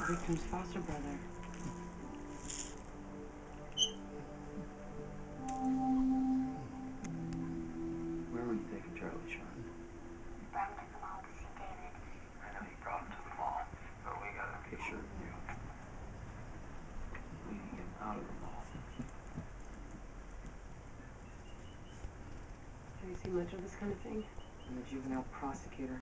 victim's foster brother. Where were you taking Charlie, Sean? Brought him to the mall to see David. I know you brought him to the mall, but we got a picture of you. We need to get him out of the mall. Have you seen much of this kind of thing? I'm a juvenile prosecutor.